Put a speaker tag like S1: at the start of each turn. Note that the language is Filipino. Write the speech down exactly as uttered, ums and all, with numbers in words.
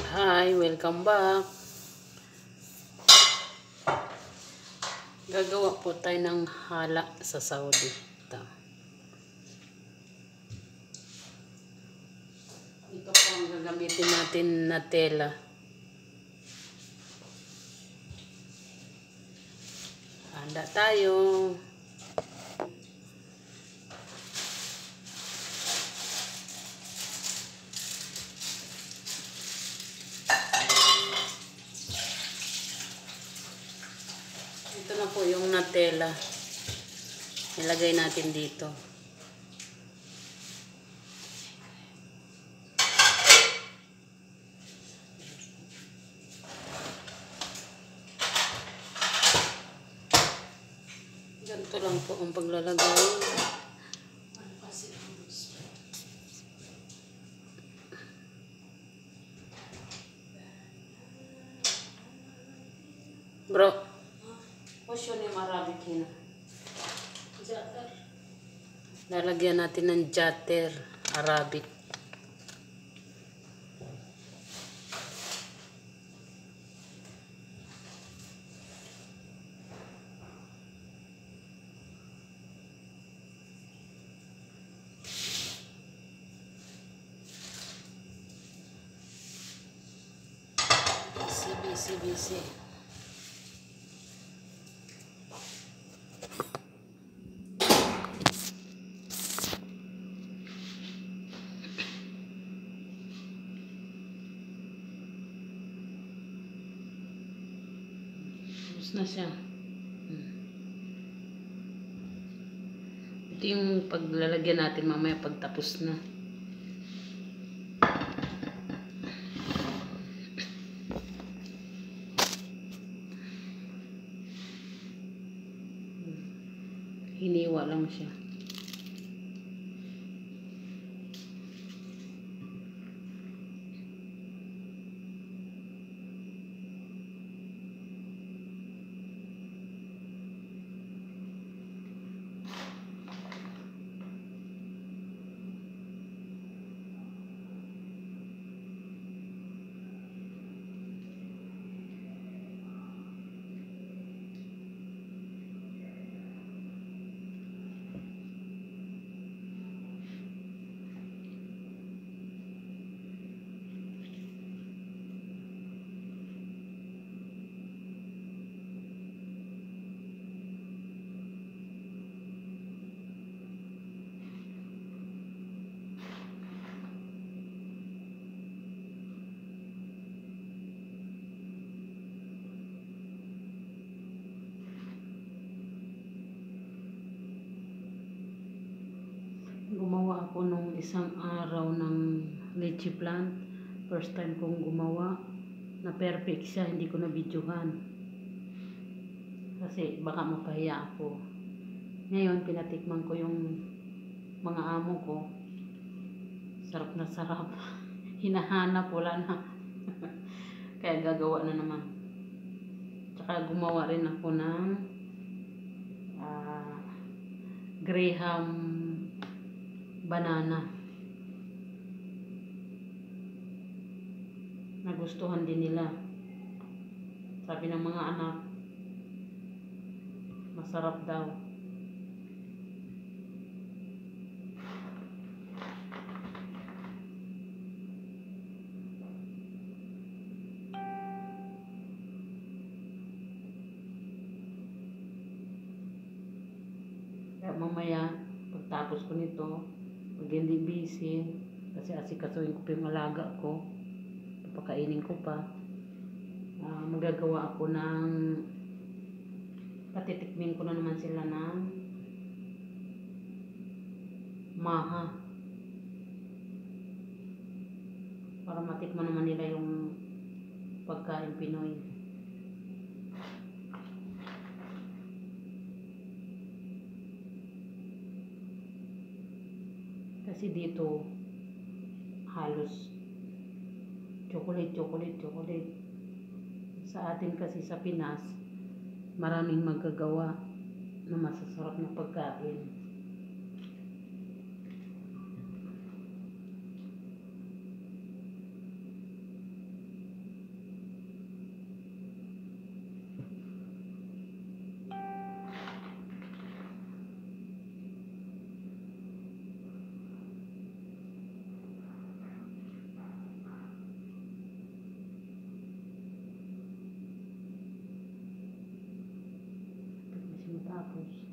S1: Hi, welcome back. Gagawa po tayo ng hala sa Saudi. Ito, Ito po ang gagamitin natin na tela. Handa tayo. Ito na po yung natela. Ilagay natin dito. Ganito lang po ang paglalagay. Bro, what's your name Arabic yun? Jatter. Lalagyan natin ng jatter, Arabic. Busy, busy, busy. Tapos na siya. Hmm. Ito yung paglalagyan natin mamaya pagtapos na. Hiniwa lang siya. Gumawa ako nung isang araw ng lychee plant. First time kong gumawa. Na perfect siya, hindi ko na videohan. Kasi baka mapahiya ako. Ngayon, pinatikman ko yung mga amo ko. Sarap na sarap. Hinahanap, wala na. Kaya gagawa na naman. Tsaka gumawa rin ako ng uh, Graham banana. Nagustuhan din nila. Sabi ng mga anak, masarap daw. Kaya mamaya, pagtapos ko nito, pag hindi busy, kasi asikasuhin ko pa yung alaga ko, papakainin ko pa, uh, magagawa ako ng, patitikmin ko na naman sila ng maha, para matikman naman nila yung pagkain Pinoy. Kasi dito, halos chocolate, chocolate, chocolate. Sa atin kasi sa Pinas, maraming magagawa na masasarap na pagkain. Tapos,